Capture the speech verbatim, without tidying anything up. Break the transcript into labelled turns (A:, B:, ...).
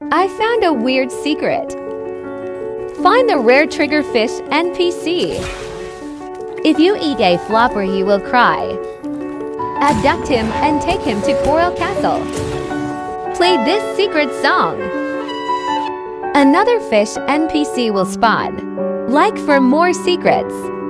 A: I found a weird secret. Find the rare triggerfish N P C. If you eat a flopper, he will cry. Abduct him and take him to Coral Castle. Play this secret song. Another fish N P C will spawn. Like for more secrets.